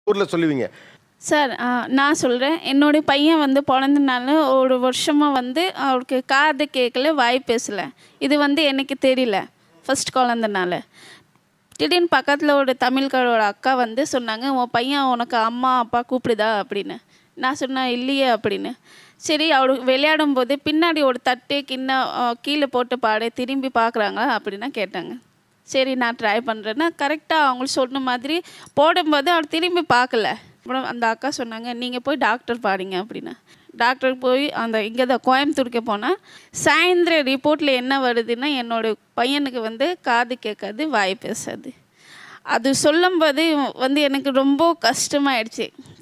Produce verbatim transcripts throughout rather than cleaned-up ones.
ஊர்ல சொல்லுவீங்க சார் நான் சொல்கிறேன். என்னுடைய பையன் வந்து பிறந்தனால ஒரு வருஷமாக வந்து அவருக்கு காது கேட்கல, வாய் பேசலை. இது வந்து எனக்கு தெரியல ஃபஸ்ட் குழந்தனால. திடீர்னு பக்கத்தில் ஒரு தமிழ்காரோட அக்கா வந்து சொன்னாங்க, உன் பையன் உனக்கு அம்மா அப்பா கூப்பிடுதா அப்படின்னு. நான் சொன்னேன் இல்லையே அப்படின்னு. சரி, அவரு விளையாடும் போது பின்னாடி ஒரு தட்டு கிண்ண கீழே போட்டு பாடு திரும்பி பார்க்குறாங்களா அப்படின்னா கேட்டாங்க. சரி நான் ட்ரை பண்ணுறேன்னா கரெக்டாக அவங்களுக்கு சொன்ன மாதிரி போடும்போது அவர் திரும்பி பார்க்கல. அப்புறம் அந்த அக்கா சொன்னாங்க, நீங்கள் போய் டாக்டர் பாடிங்க அப்படின்னா. டாக்டருக்கு போய் அந்த இங்கே தான் கோயம்புத்தூருக்கு போனால் சாயந்தரம் ரிப்போர்ட்டில் என்ன வருதுன்னா என்னோடய பையனுக்கு வந்து காது கேட்காது, வாய் பேசாது. அது சொல்லும்போது வந்து எனக்கு ரொம்ப கஷ்டமாயிடுச்சு.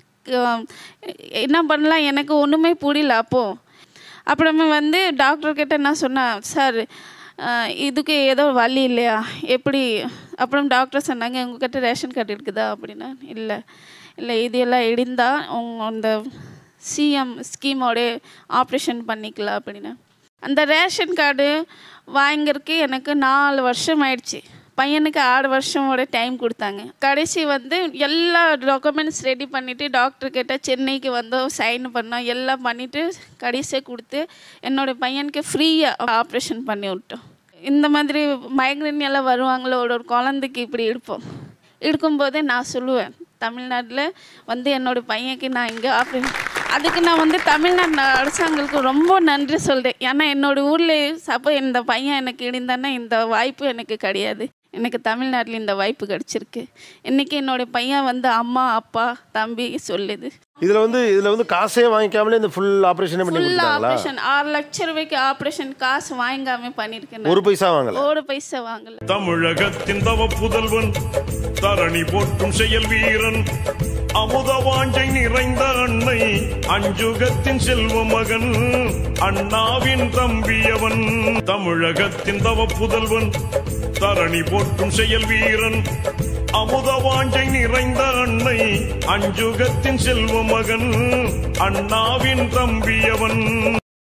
என்ன பண்ணலாம் எனக்கு ஒன்றுமே புரியல அப்போது. அப்புறமே வந்து டாக்டர்கிட்ட நான் சொன்னேன், சார் இதுக்கு ஏதோ வழி இல்லையா எப்படி? அப்புறம் டாக்டர் சொன்னாங்க, உங்ககிட்ட ரேஷன் கார்டு இருக்குதா அப்படின்னா. இல்லை இல்லை இது எல்லாம் இருந்தால் உங்க அந்த சிஎம் ஸ்கீமோட ஆப்ரேஷன் பண்ணிக்கலாம் அப்படின்னா. அந்த ரேஷன் கார்டு வாங்கிறதுக்கு எனக்கு நாலு வருஷம் ஆயிடுச்சு. பையனுக்கு ஆறு வருஷமோட டைம் கொடுத்தாங்க. கடைசி வந்து எல்லா டாக்குமெண்ட்ஸ் ரெடி பண்ணிவிட்டு டாக்டர்கிட்ட சென்னைக்கு வந்தோம், சைன் பண்ணோம், எல்லாம் பண்ணிவிட்டு கடைசியாக கொடுத்து என்னோடய பையனுக்கு ஃப்ரீயாக ஆப்ரேஷன் பண்ணி விட்டோம். இந்த மாதிரி மைக்ரேன் எல்லாம் வருவாங்களோ ஒரு ஒரு குழந்தைக்கு இப்படி இருப்போம். இருக்கும்போதே நான் சொல்லுவேன், தமிழ்நாட்டில் வந்து என்னோடய பையனுக்கு நான் இங்கே ஆப்ரேஷன் அதுக்கு நான் வந்து தமிழ்நாடு அரசாங்கங்களுக்கு ரொம்ப நன்றி சொல்கிறேன். ஏன்னா என்னோடய ஊரில் சப்போ இந்த பையன் எனக்கு இருந்தானே இந்த வாய்ப்பு எனக்கு கிடையாது. எனக்கு தமிழ்நாட்டில் இந்த வாய்ப்பு கிடச்சிருக்கு. இன்றைக்கி என்னோடய பையன் வந்து அம்மா அப்பா தம்பி சொல்லுது. இதில் வந்து இதில் வந்து காசே வாங்கிக்காமலே இந்த ஃபுல் ஆப்ரேஷனே பண்ணி ஃபுல் ஆப்ரேஷன் ஆறு லட்சம் ரூபாய்க்கு ஆப்ரேஷன் காசு வாங்காம பண்ணியிருக்கேன். ஒரு பைசா வாங்கல ஒரு பைசா வாங்கல. தமிழகத்தின் தவ புதல்வன், தரணி போற்றும் செயல் வீரன், அமுத வாஞ்சை நிறைந்த அன்னை, அஞ்சுகத்தின் செல்வ மகன், அண்ணாவின் தம்பியவன். தமிழகத்தின் தவ புதல்வன், தரணி போற்றும் செயல் வீரன், அமுத வாஞ்சை நிறைந்த அன்னை, அஞ்சுகத்தின் செல்வ மகன், அண்ணாவின் தம்பியவன்.